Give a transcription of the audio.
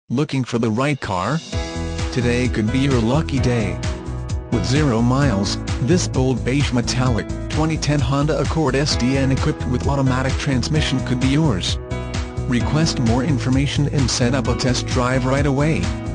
Looking for the right car? Today could be your lucky day. With 0 miles, this Bold Beige Metallic 2010 Honda Accord Sdn equipped with automatic transmission could be yours. Request more information and set up a test drive right away.